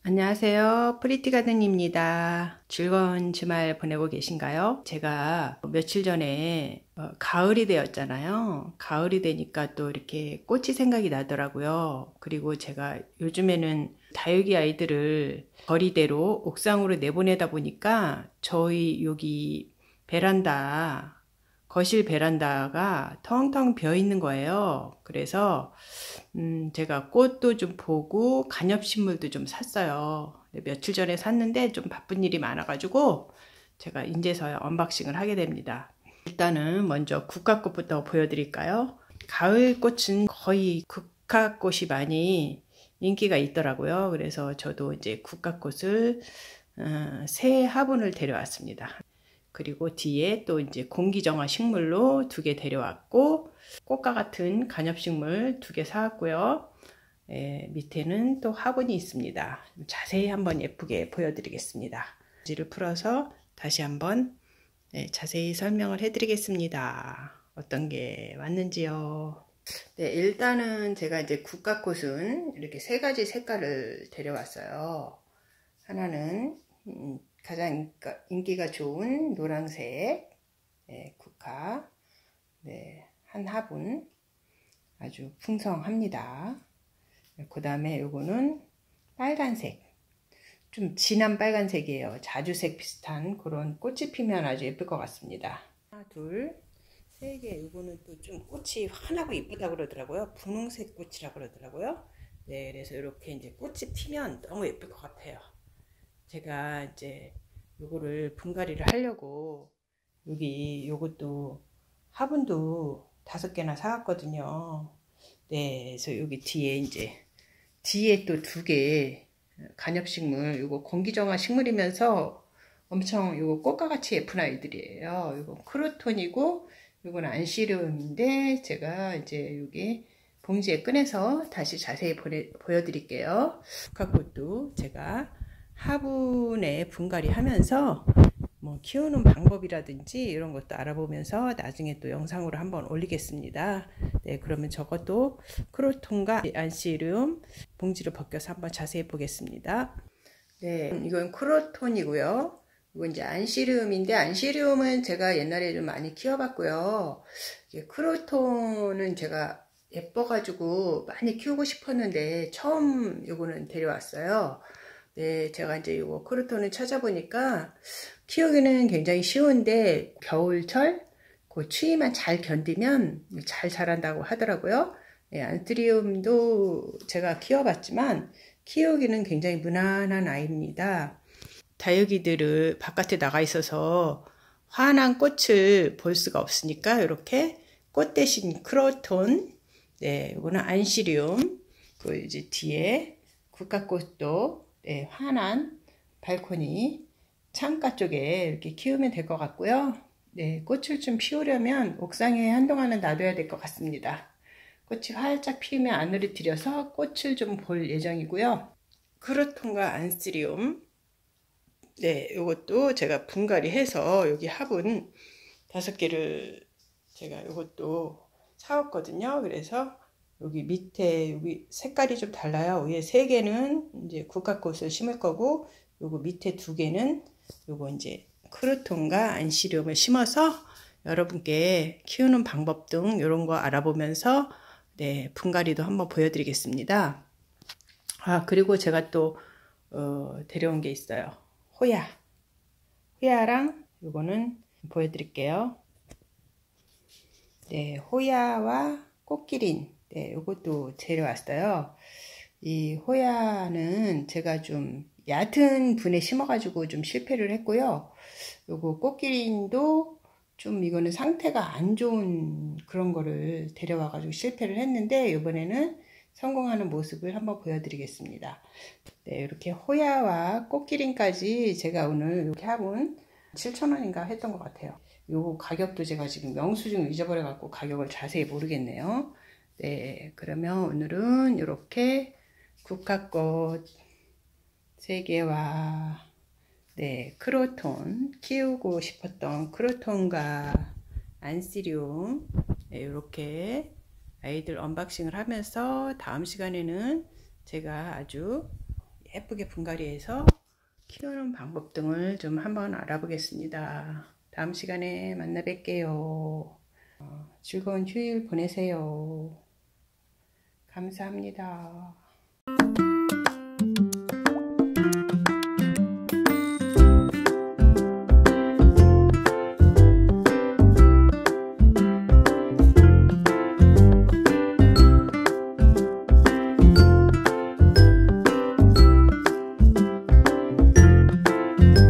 안녕하세요. 프리티가든입니다. 즐거운 주말 보내고 계신가요? 제가 며칠 전에 가을이 되었잖아요. 가을이 되니까 또 이렇게 꽃이 생각이 나더라고요. 그리고 제가 요즘에는 다육이 아이들을 거리대로 옥상으로 내보내다 보니까 저희 여기 베란다, 거실 베란다가 텅텅 비어 있는 거예요. 그래서 제가 꽃도 좀 보고 관엽식물도 좀 샀어요. 며칠 전에 샀는데 좀 바쁜 일이 많아가지고 제가 이제서야 언박싱을 하게 됩니다. 일단은 먼저 국화꽃부터 보여드릴까요? 가을 꽃은 거의 국화꽃이 많이 인기가 있더라고요. 그래서 저도 이제 국화꽃을 새 화분을 데려왔습니다. 그리고 뒤에 또 이제 공기정화 식물로 2개 데려왔고, 꽃과 같은 관엽식물 2개 사왔고요. 밑에는 또 화분이 있습니다. 자세히 한번 예쁘게 보여드리겠습니다. 지를 풀어서 다시 한번 자세히 설명을 해드리겠습니다. 어떤 게 왔는지요. 네, 일단은 제가 이제 국화꽃은 이렇게 3가지 색깔을 데려왔어요. 하나는 가장 인기가 좋은 노란색 국화, 한 화분 아주 풍성합니다. 그 다음에 요거는 빨간색, 좀 진한 빨간색이에요. 자주색 비슷한 그런 꽃이 피면 아주 예쁠 것 같습니다. 하나, 둘, 3개. 요거는 또 좀 꽃이 환하고 이쁘다 그러더라고요. 분홍색 꽃이라 그러더라고요. 네, 그래서 이렇게 이제 꽃이 피면 너무 예쁠 것 같아요. 제가 이제 요거를 분갈이를 하려고 여기 요것도 화분도 5개나 사왔거든요. 네, 그래서 여기 뒤에 뒤에 또 2개 관엽식물, 요거 공기정화 식물이면서 엄청 요거 꽃과 같이 예쁜 아이들이에요. 요거 크루톤이고 요건 안시리움인데 제가 이제 여기 봉지에 꺼내서 다시 자세히 보여드릴게요. 국화꽃도 제가 화분에 분갈이 하면서 뭐 키우는 방법이라든지 이런 것도 알아보면서 나중에 또 영상으로 한번 올리겠습니다. 네, 그러면 저것도 크루톤과 안시리움 봉지를 벗겨서 한번 자세히 보겠습니다. 네, 이건 크루톤이고요. 이건 이제 안시리움인데, 안시리움은 제가 옛날에 좀 많이 키워봤고요. 크루톤은 제가 예뻐가지고 많이 키우고 싶었는데 처음 요거는 데려왔어요. 네, 제가 이제 요거 크루톤을 찾아보니까 키우기는 굉장히 쉬운데 겨울철 그 추위만 잘 견디면 잘 자란다고 하더라고요. 네, 안트리움도 제가 키워봤지만 키우기는 굉장히 무난한 아이입니다. 다육이들을 바깥에 나가 있어서 환한 꽃을 볼 수가 없으니까 이렇게 꽃 대신 크루톤, 네, 이거는 안시리움, 그 이제 뒤에 국화꽃도 환한 발코니 창가 쪽에 이렇게 키우면 될 것 같고요. 네, 꽃을 좀 피우려면 옥상에 한동안은 놔둬야 될 것 같습니다. 꽃이 활짝 피우면 안으로 들여서 꽃을 좀 볼 예정이고요. 크루톤과 안시리움, 네, 이것도 제가 분갈이 해서 여기 화분 5개를 제가 이것도 사왔거든요. 그래서 여기 밑에 여기 색깔이 좀 달라요. 위에 3개는 이제 국화꽃을 심을 거고, 요거 밑에 2개는 요거 이제 크루톤과 안시리움을 심어서 여러분께 키우는 방법 등 이런 거 알아보면서 네, 분갈이도 한번 보여드리겠습니다. 아, 그리고 제가 또 데려온 게 있어요. 호야랑 요거는 보여드릴게요. 네, 호야와 꽃기린, 네, 요것도 데려왔어요. 이 호야는 제가 좀 얕은 분에 심어가지고 좀 실패를 했고요. 요거 꽃기린도 좀 이거는 상태가 안 좋은 그런 거를 데려와가지고 실패를 했는데 이번에는 성공하는 모습을 한번 보여드리겠습니다. 네, 이렇게 호야와 꽃기린까지 제가 오늘 이렇게 화분 7,000원인가 했던 것 같아요. 요 가격도 제가 지금 영수증 잊어버려 갖고 가격을 자세히 모르겠네요. 네, 그러면 오늘은 이렇게 국화꽃 3개와 네, 크루톤, 키우고 싶었던 크루톤과 안시리움, 네, 이렇게 아이들 언박싱을 하면서 다음 시간에는 제가 아주 예쁘게 분갈이해서 키우는 방법 등을 좀 한번 알아보겠습니다. 다음 시간에 만나 뵐게요. 즐거운 휴일 보내세요. 감사합니다.